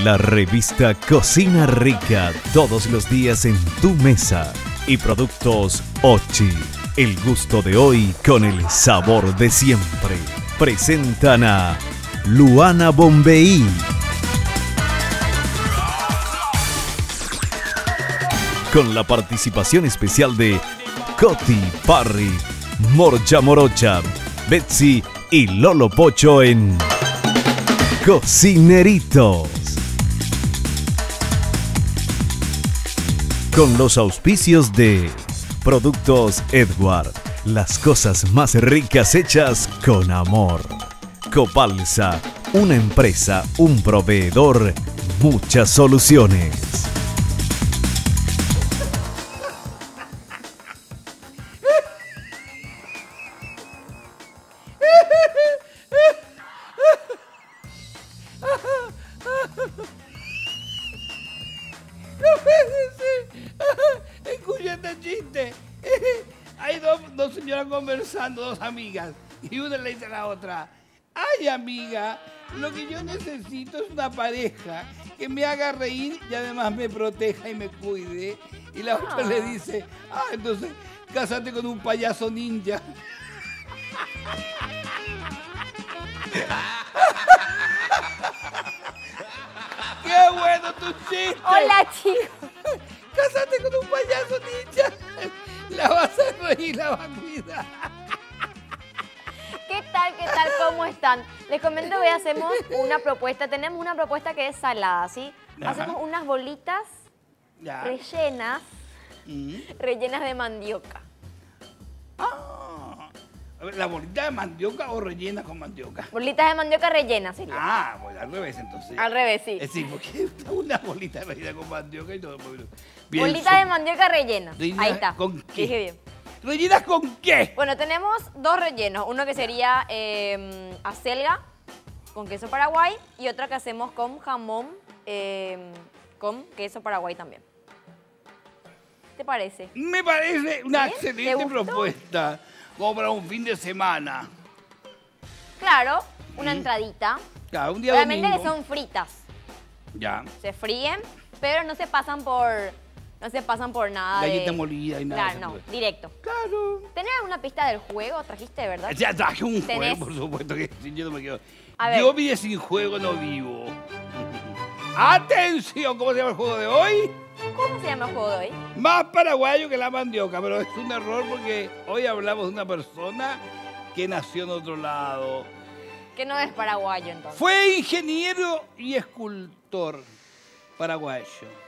La revista Cocina Rica, todos los días en tu mesa. Y productos Ochi, el gusto de hoy con el sabor de siempre. Presentan a Luana Bombeí. Con la participación especial de Coti, Parry, Morcha Morocha, Betsy y Lolo Pocho en Cocineritos. Con los auspicios de Productos Edward, las cosas más ricas hechas con amor. Copalsa, una empresa, un proveedor, muchas soluciones. Escucha este chiste. Hay dos señoras conversando, dos amigas, y una le dice a la otra: ay, amiga, lo que yo necesito es una pareja que me haga reír y además me proteja y me cuide. Y la otra le dice: entonces cásate con un payaso ninja. ¡Qué bueno tu chiste! Hola, chicos. Cásate con un payaso ninja. La vas a reír, la vas a cuidar. ¿Qué tal? ¿Qué tal? ¿Cómo están? Les comento que hoy hacemos una propuesta. Tenemos una propuesta que es salada, ¿sí? Ajá. Hacemos unas bolitas rellenas, rellenas de mandioca. A ver, ¿la bolita de mandioca o rellena con mandioca? Bolitas de mandioca rellenas, sería. Bueno, al revés entonces. Al revés, sí. Sí, porque una bolita rellena con mandioca y todo. Bien, Bolitas de mandioca rellenas. ¿Rellenas Ahí está. con qué? Dije bien. ¿Rellenas con qué? Bueno, tenemos dos rellenos. Uno que sería acelga con queso paraguay y otro que hacemos con jamón con queso paraguay también. ¿Qué te parece? Me parece una ¿Bien? ¿Te excelente gustó? propuesta. Como para un fin de semana. Claro, una entradita. Claro, un día Obviamente domingo. que son fritas. Ya. Se fríen, pero no se pasan por nada Galleta de... molida y nada. Claro, no, directo. Claro. ¿Tenés alguna pista del juego? ¿Trajiste, verdad? Ya traje un ¿Tenés? juego, por supuesto que sí, yo no me quedo. A ver. Yo vi sin juego no vivo. ¡Atención! ¿Cómo se llama el juego de hoy? ¿Cómo se llama el juego de hoy? Más paraguayo que la mandioca, pero es un error porque hoy hablamos de una persona que nació en otro lado. Que no es paraguayo, entonces. Fue ingeniero y escultor paraguayo.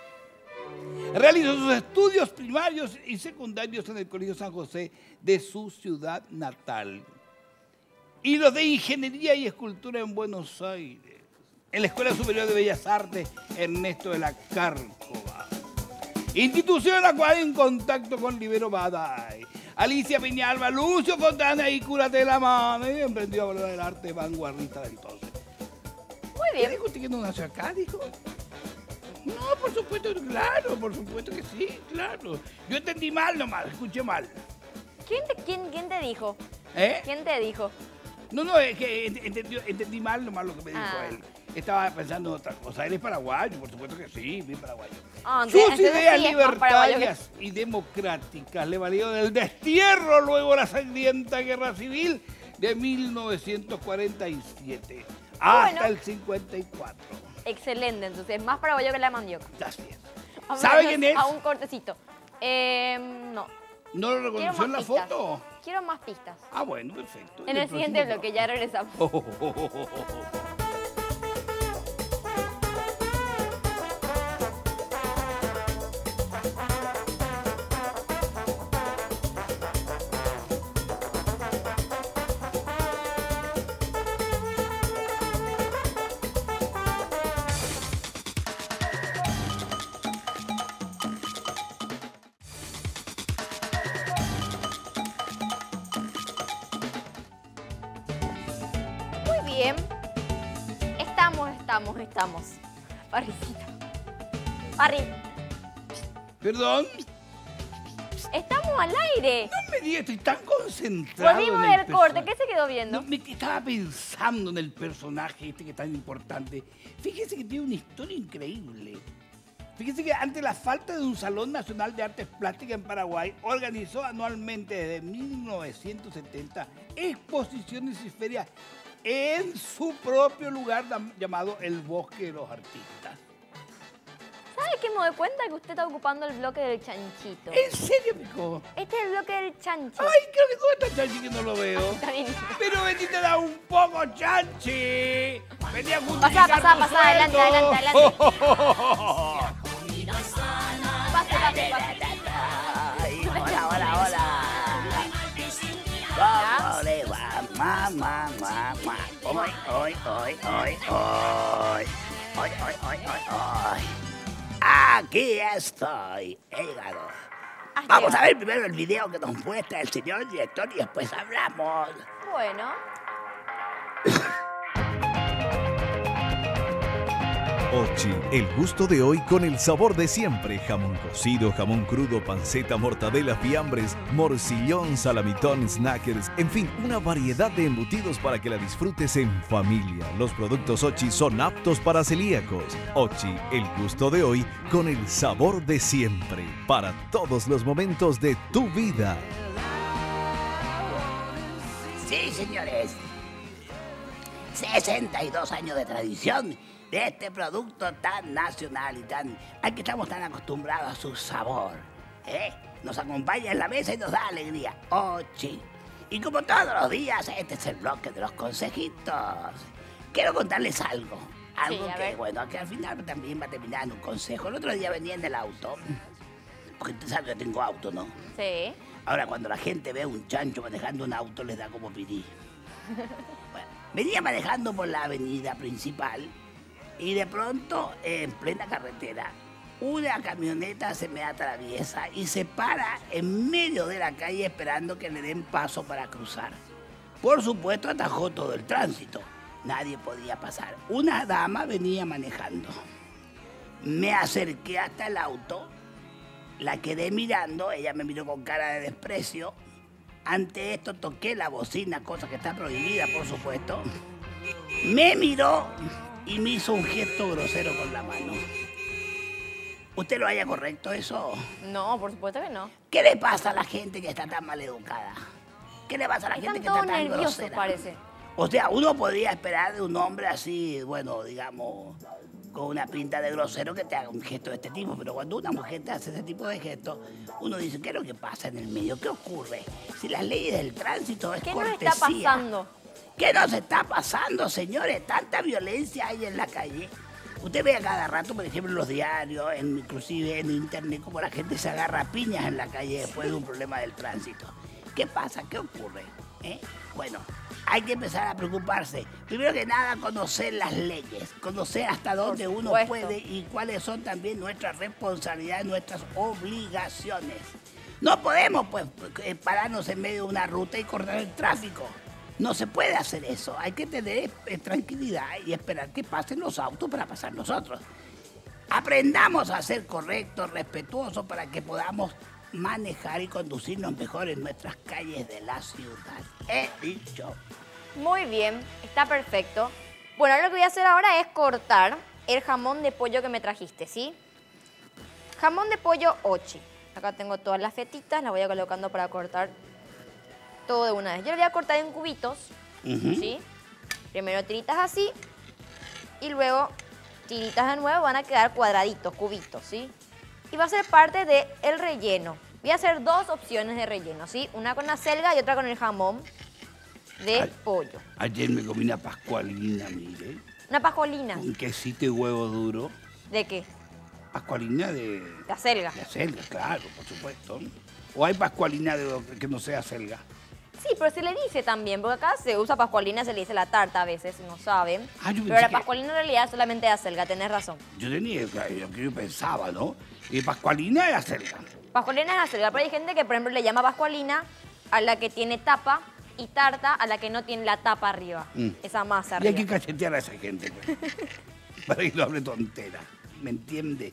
Realizó sus estudios primarios y secundarios en el Colegio San José de su ciudad natal. Y los de Ingeniería y Escultura en Buenos Aires. En la Escuela Superior de Bellas Artes Ernesto de la Cárcova. Institución en la cual en contacto con Libero Baday, Alicia Piñalba, Lucio Fontana y Cúrate de la Mano. Y emprendió a hablar del arte vanguardista del entonces. Muy ¿Qué bien. dijo usted que no nació acá, dijo? No, por supuesto, claro, por supuesto que sí, claro. Yo entendí mal nomás, escuché mal. ¿Quién te dijo? ¿Eh? ¿Quién te dijo? No, es que entendí mal nomás lo que me dijo él. Estaba pensando en otra cosa. Él es paraguayo, por supuesto que sí, bien paraguayo. Entonces Sus ideas sí es más paraguayo libertarias y democráticas le valieron del destierro luego de la sangrienta guerra civil de 1947 hasta el 54. Excelente, entonces más paraguayo que la mandioca. Así es. Vámonos ¿Sabe quién es? A un cortecito. No. ¿No lo Quiero reconoció en más la pistas. foto? Quiero más pistas. Bueno, perfecto. En el siguiente bloque, ya regresamos. Muy bien. Estamos. Parricito. Parri. ¿Perdón? Estamos al aire. No me digas, estoy tan concentrado. Volvimos en el del corte. personaje. ¿Qué se quedó viendo? No, estaba pensando en el personaje este que es tan importante. Fíjese que tiene una historia increíble. Fíjese que ante la falta de un Salón Nacional de Artes Plásticas en Paraguay, organizó anualmente desde 1970 exposiciones y ferias en su propio lugar llamado el Bosque de los Artistas. ¿Sabe qué me doy cuenta? Que usted está ocupando el bloque del chanchito. ¿En serio, Pico? Este es el bloque del chancho. Ay, creo que ¿dónde está Chanchi que no lo veo? Está bien. Pero vení, te da un poco, Chanchi. Vení a Pasá, justificar tu adelante, sueldo. adelante. Pase. Ay, hola. ¿Cómo le va? Mamá. Hoy. Aquí estoy, hígado. Vamos a ver primero el video que nos muestra el señor director y después hablamos. Bueno. Ochi, el gusto de hoy con el sabor de siempre. Jamón cocido, jamón crudo, panceta, mortadela, fiambres, morcillón, salamitón, snackers, en fin, una variedad de embutidos para que la disfrutes en familia. Los productos Ochi son aptos para celíacos. Ochi, el gusto de hoy con el sabor de siempre. Para todos los momentos de tu vida. Sí, señores. 62 años de tradición de este producto tan nacional y al que estamos tan acostumbrados a su sabor. Nos acompaña en la mesa y nos da alegría. Ochi. Y como todos los días, este es el bloque de los consejitos. Quiero contarles algo. Algo que, bueno, que al final también va a terminar en un consejo. El otro día venía en el auto. Porque tú sabes que yo tengo auto, ¿no? Sí. Ahora, cuando la gente ve un chancho manejando un auto, les da como pirí. Bueno, venía manejando por la avenida principal y de pronto, en plena carretera, una camioneta se me atraviesa y se para en medio de la calle esperando que le den paso para cruzar. Por supuesto, atajó todo el tránsito. Nadie podía pasar. Una dama venía manejando. Me acerqué hasta el auto, la quedé mirando, ella me miró con cara de desprecio. Ante esto toqué la bocina, cosa que está prohibida, por supuesto. Me miró y me hizo un gesto grosero con la mano. ¿Usted lo haya correcto eso? No, por supuesto que no. ¿Qué le pasa a la gente que está tan mal educada? ¿Qué le pasa a la gente que está tan nerviosos, grosera? parece. O sea, uno podría esperar de un hombre así, bueno, digamos, con una pinta de grosero que te haga un gesto de este tipo, pero cuando una mujer te hace ese tipo de gestos, uno dice, ¿qué es lo que pasa en el medio? ¿Qué ocurre? Si las leyes del tránsito es cortesía. ¿Qué nos está pasando? ¿Qué nos está pasando, señores? Tanta violencia hay en la calle. Usted ve a cada rato, por ejemplo, en los diarios, inclusive en internet, como la gente se agarra a piñas en la calle después de un problema del tránsito. ¿Qué pasa? ¿Qué ocurre? Bueno, hay que empezar a preocuparse. Primero que nada, conocer las leyes, conocer hasta dónde uno puede y cuáles son también nuestras responsabilidades, nuestras obligaciones. No podemos, pues, pararnos en medio de una ruta y cortar el tráfico. No se puede hacer eso. Hay que tener tranquilidad y esperar que pasen los autos para pasar nosotros. Aprendamos a ser correctos, respetuosos, para que podamos manejar y conducirnos mejor en nuestras calles de la ciudad. He dicho. Muy bien, está perfecto. Bueno, lo que voy a hacer ahora es cortar el jamón de pollo que me trajiste, ¿sí? Jamón de pollo Ochi. Acá tengo todas las fetitas, las voy a colocando para cortar todo de una vez. Yo lo voy a cortar en cubitos, ¿sí? Primero tiritas así y luego tiritas de nuevo, van a quedar cuadraditos, cubitos, ¿sí? Y va a ser parte del relleno. Voy a hacer dos opciones de relleno, ¿sí? Una con la selga y otra con el jamón de pollo. Ayer me comí una pascualina, mire. Una pascualina. Un quesito y huevo duro. ¿De qué? Pascualina de... La selga. De selga, claro, por supuesto. O hay pascualina que no sea selga. Sí, pero se le dice también, porque acá se usa pascualina, se le dice la tarta a veces, no saben. Yo pero la pascualina en realidad es solamente la selga, tenés razón. Yo tenía lo que yo pensaba, ¿no? Y pascualina era selga. Pascualina es la selga, pero hay gente que, por ejemplo, le llama pascualina a la que tiene tapa y tarta a la que no tiene la tapa arriba, esa masa Y arriba. hay que cachetear a esa gente, pues, para que no hable tontera, ¿me entiende?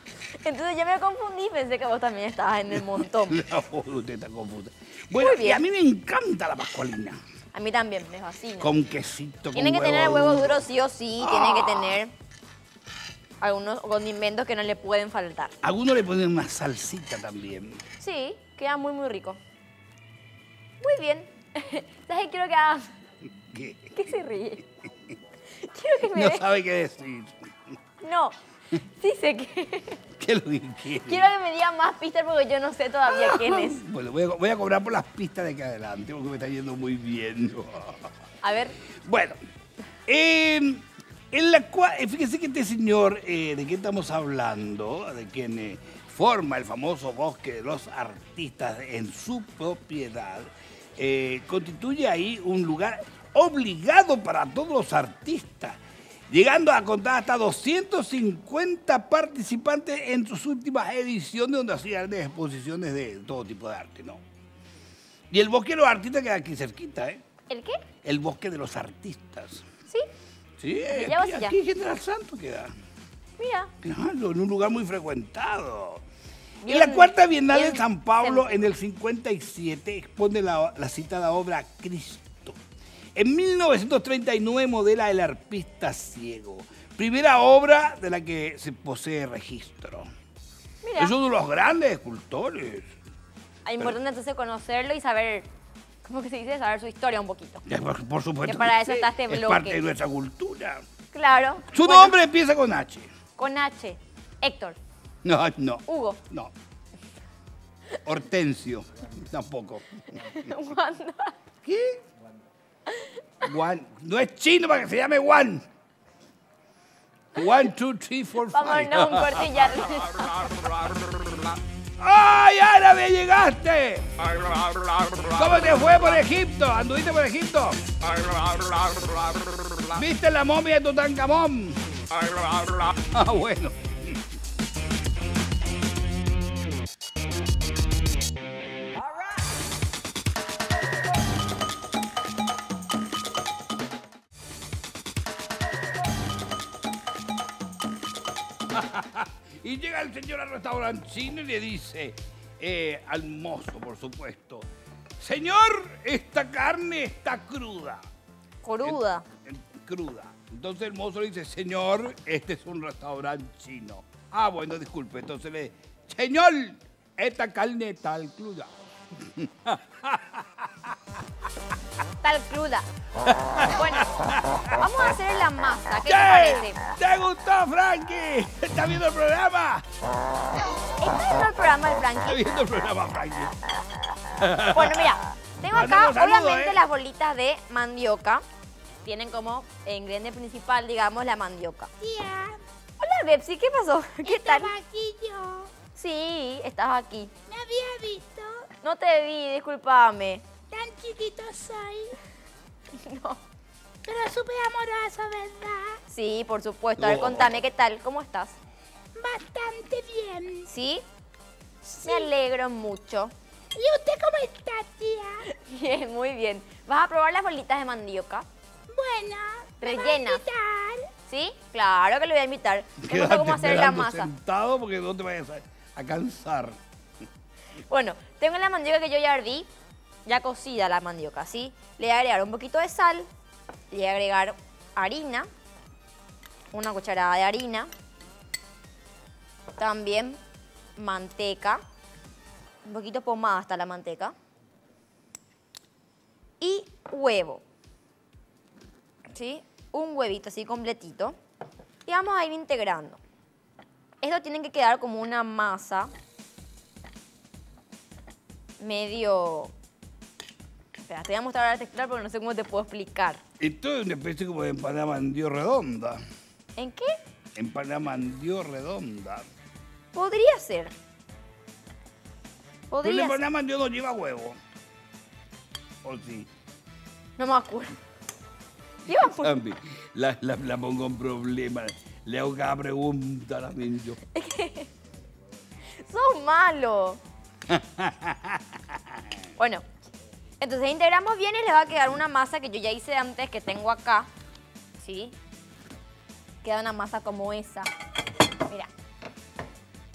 Entonces yo me confundí, pensé que vos también estabas en el montón. La voz, usted está confusa. Bueno, Muy bien. y a mí me encanta la pascualina. A mí también, me fascina. Con quesito, Tiene que con tener huevo duro. duro sí o sí, tiene que tener algunos condimentos que no le pueden faltar. Algunos le ponen una salsita también. Sí, queda muy, muy rico. Muy bien. ¿Sabes qué quiero que hagas? ¿Qué? ¿Qué se ríe? Quiero que me No des... sabe qué decir. No, sí sé que... ¿Qué es lo que quiere? Quiero que me diga más pistas porque yo no sé todavía quién es. Bueno, voy a cobrar por las pistas de aquí adelante porque me está yendo muy bien. A ver, Bueno, en la cual, fíjese que este señor, ¿de qué estamos hablando? De quien forma el famoso bosque de los artistas en su propiedad, constituye ahí un lugar obligado para todos los artistas, llegando a contar hasta 250 participantes en sus últimas ediciones, donde hacían grandes exposiciones de todo tipo de arte, ¿no? Y el bosque de los artistas queda aquí cerquita, ¿eh? ¿el qué? El bosque de los artistas. Sí, Sí, Ya aquí, vas allá. aquí en General Santo queda. mira. Claro, en un lugar muy frecuentado. Bien, En la cuarta Bienal de bien, San Pablo, siempre. en el 57, expone la citada obra Cristo. En 1939 modela El arpista ciego, primera obra de la que se posee registro. Mira. Es uno de los grandes escultores. Es importante entonces conocerlo y saber, ¿cómo que se dice? Saber su historia un poquito. Ya, por supuesto. Que para eso sí, está este es bloque. parte de nuestra cultura. Claro. Su Bueno, nombre empieza con H. Con H. Héctor. No, no. Hugo. No. Hortensio. Tampoco. Wanda. ¿Qué? Juan. No es chino para que se llame Juan. 1, 2, 3, 4, 5. Vámonos un corte y ya. ¡Ay, árabe, llegaste! ¿Cómo te fue por Egipto? ¿Anduviste por Egipto? ¿Viste la momia de Tutankamón? Ah, bueno. Y llega el señor al restaurante chino y le dice al mozo, por supuesto, señor, esta carne está cruda. Cruda. Cruda. Entonces el mozo le dice, señor, este es un restaurante chino. Ah, bueno, disculpe. Entonces le dice, señor, esta carne está cruda. Tal cruda. Bueno, vamos a hacer la masa. ¿Qué te ¿Qué? parece? ¿Te gustó, Frankie? ¿Estás viendo el programa? ¿Está viendo el programa del ¿Estás Frankie? viendo el programa, Frankie? Bueno, mira, tengo acá Mandamos saludos, obviamente ¿eh? las bolitas de mandioca. Tienen como ingrediente principal, digamos, la mandioca. Tía, Hola, Bepsi, ¿qué pasó? ¿Qué tal? estaba aquí yo. Sí, estás aquí. ¿Me había visto? No te vi, discúlpame. Tan chiquito soy. No. Pero súper amoroso, ¿verdad? Sí, por supuesto. A ver, Oh. contame, ¿qué tal? ¿Cómo estás? Bastante bien. ¿Sí? Me alegro mucho. ¿Y usted cómo está, tía? Bien, muy bien. ¿Vas a probar las bolitas de mandioca? Bueno, ¿me va a Rellenas. invitar? ¿Sí? Claro que lo voy a invitar. Te cuento Quédate cómo hacer la esperando masa. sentado porque no te vayas a cansar. Bueno, tengo la mandioca que yo ya herví, ya cocida la mandioca, ¿sí? Le voy a agregar un poquito de sal, le voy a agregar harina, una cucharada de harina, también manteca, un poquito pomada hasta la manteca, y huevo, ¿sí? Un huevito así completito, y vamos a ir integrando. Esto tiene que quedar como una masa medio... Espera, te voy a mostrar la textura porque no sé cómo te puedo explicar. Esto es una especie como de empanada mandió redonda. ¿En qué? Empanada mandió redonda. Podría ser. Pero la Podría ser. empanada mandió no lleva huevo. ¿O sí? No me acuerdo. Lleva mu- Zambi, la pongo en problema. Le hago cada pregunta a la menyo. Sos malo. Bueno, entonces integramos bien y le va a quedar una masa que yo ya hice antes, que tengo acá. ¿Sí? Queda una masa como esa. Mira.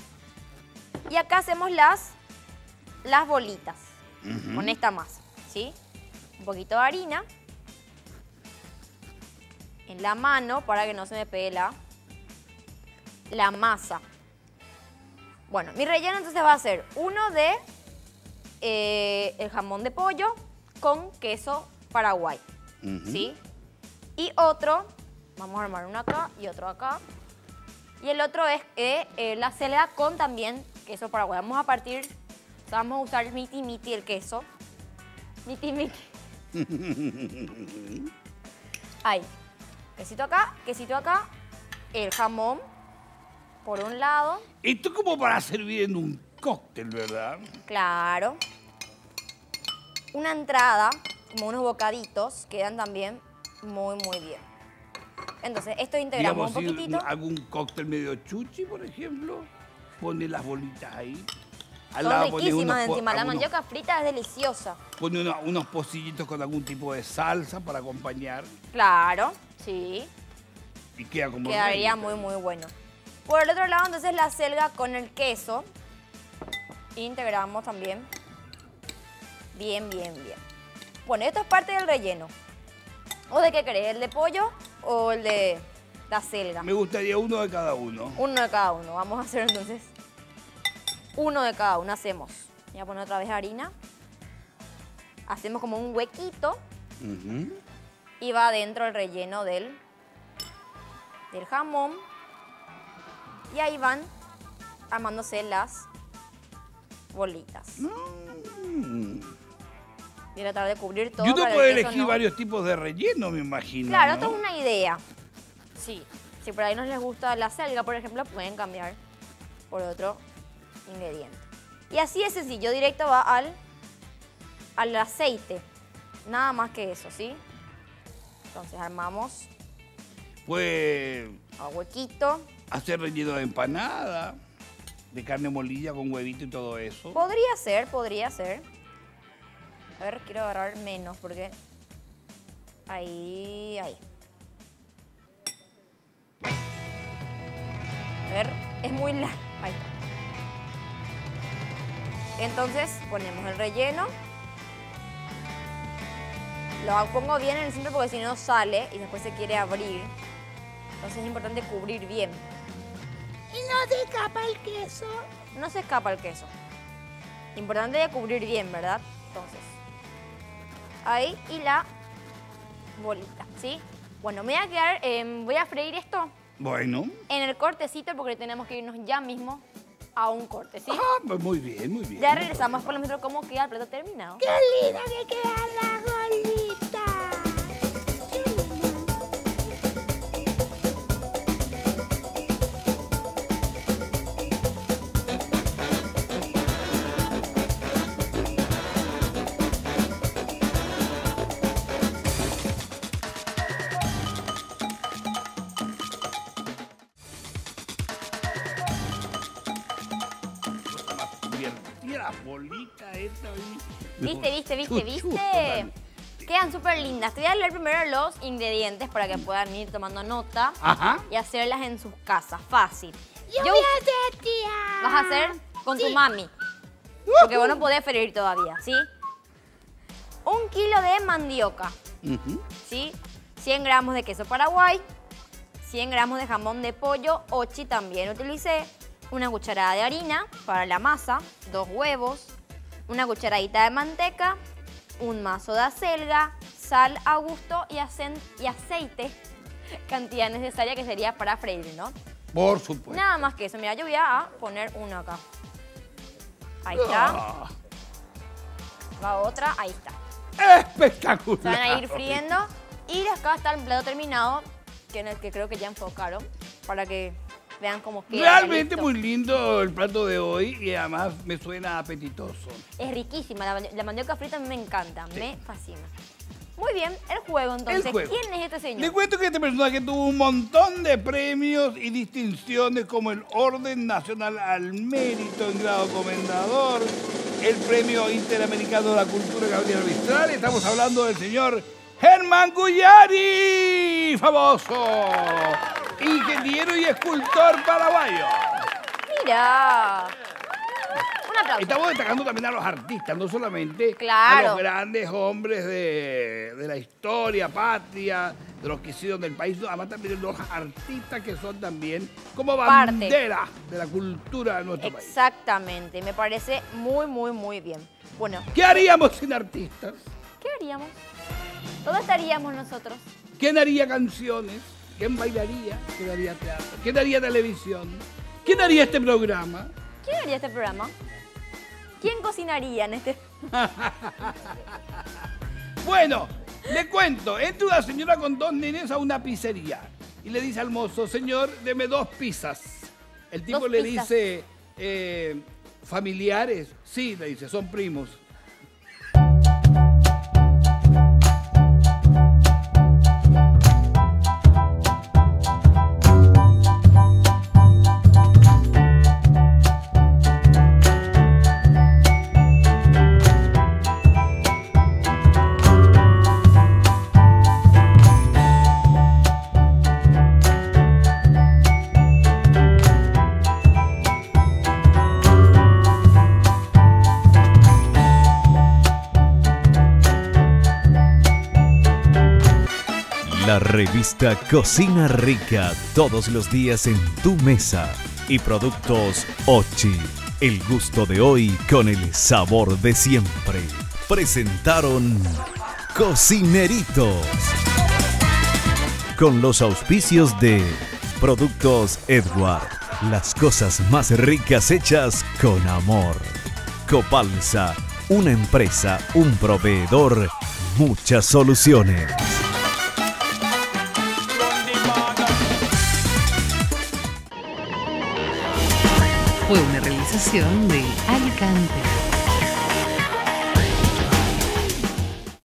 Y acá hacemos las bolitas con esta masa, ¿sí? Un poquito de harina en la mano para que no se me pegue la masa. Bueno, mi relleno entonces va a ser uno de el jamón de pollo con queso Paraguay, ¿sí? Y otro, vamos a armar uno acá y otro acá. Y el otro es la acelga con también queso Paraguay. Vamos a partir, o sea, vamos a usar miti el queso. Miti. Ahí. Quesito acá, el jamón por un lado. Esto como para servir en un cóctel, ¿verdad? Claro. Una entrada, como unos bocaditos, quedan también muy, muy bien. Entonces, esto integramos un Digamos, poquitito. si algún cóctel medio chuchi, por ejemplo, pone las bolitas ahí. Al Son lado pone riquísimas encima. La algunos- mandioca frita es deliciosa. Pone unos pocillitos con algún tipo de salsa para acompañar Claro, sí. y queda como Quedaría rey. muy, muy bueno. Por el otro lado, entonces, la selga con el queso. Integramos también. Bien. Bueno, esto es parte del relleno. ¿O de qué querés? ¿El de pollo o el de la selga? Me gustaría uno de cada uno. Uno de cada uno. Vamos a hacer entonces uno de cada uno. Hacemos. Voy a poner otra vez harina. Hacemos como un huequito y va adentro el relleno del jamón. Y ahí van armándose las bolitas. Voy a tratar de cubrir todo. Y uno para puede el queso elegir no- varios tipos de relleno, me imagino. Claro, ¿no? esto es una idea. Sí. Si por ahí no les gusta la selga, por ejemplo, pueden cambiar por otro ingrediente. Y así es sencillo, directo va al aceite. Nada más que eso, ¿sí? Entonces armamos Puede el huequito. hacer relleno de empanada, de carne molida con huevito y todo eso. Podría ser. A ver, quiero agarrar menos porque... Ahí. A ver, es muy largo. Ahí está. Entonces ponemos el relleno. Lo pongo bien en el centro porque si no sale y después se quiere abrir. Entonces es importante cubrir bien. Y no se escapa el queso. No se escapa el queso. Importante cubrir bien, ¿verdad? Entonces, ahí y la bolita, ¿sí? Bueno, me voy a quedar, voy a freír esto Bueno. en el cortecito porque tenemos que irnos ya mismo a un corte, ¿sí? Ah, pues muy bien, muy bien. Ya regresamos por lo menos cómo queda el plato terminado. ¡Qué linda que queda la bolita! Divertida la bolita esta. ¿Viste? Chuchu, Quedan súper lindas. Te voy a leer primero los ingredientes para que puedan ir tomando nota Ajá. y hacerlas en sus casas. Fácil. Yo voy a hacer, tía. Vas a hacer con tu mami. Porque vos no podés freír todavía, ¿sí? 1 kilo de mandioca, ¿sí? 100 gramos de queso Paraguay, 100 gramos de jamón de pollo, ochi también utilicé, una cucharada de harina para la masa, 2 huevos, una cucharadita de manteca, un mazo de acelga, sal a gusto y aceite, cantidad necesaria que sería para freír, ¿no? Por supuesto. Nada más que eso. Mira, yo voy a poner uno acá. Ahí está. Ah, Va otra, ahí está. espectacular. Se van a ir friendo. Y acá está el plato terminado, que en el que creo que ya enfocaron, para que vean cómo queda. Realmente listo. muy lindo el plato de hoy y además me suena apetitoso. Es riquísima. La mandioca frita a mí me encanta, me fascina. Muy bien, el juego entonces. El juego. ¿Quién es este Le señor? cuento que este personaje tuvo un montón de premios y distinciones como el Orden Nacional al Mérito en grado comendador, el Premio Interamericano de la Cultura Gabriel Mistral. Estamos hablando del señor Germán Guyari, famoso ingeniero y escultor paraguayo. Mira. Un aplauso. Estamos destacando también a los artistas, no solamente a Claro. los grandes hombres de la historia, patria, de los que hicieron del país, además también los artistas que son también como Parte. bandera de la cultura de nuestro país. Exactamente, me parece muy, muy, muy bien. Bueno, ¿Qué haríamos sin artistas? ¿qué haríamos? ¿Dónde estaríamos nosotros? ¿Quién haría canciones? ¿Quién bailaría? ¿Quién haría teatro? ¿Quién haría televisión? ¿Quién haría este programa? ¿Quién haría este programa? ¿Quién cocinaría en este? Bueno, le cuento, entra una señora con 2 nenes a una pizzería y le dice al mozo, señor, deme 2 pizzas. El tipo 2 le pizzas. dice, ¿familiares? Sí, le dice, son primos. La revista Cocina Rica, todos los días en tu mesa. Y productos Ochi, el gusto de hoy con el sabor de siempre. Presentaron Cocineritos. Con los auspicios de Productos Edward, las cosas más ricas hechas con amor. Copalsa, una empresa, un proveedor, muchas soluciones. Fue una realización de Alicante.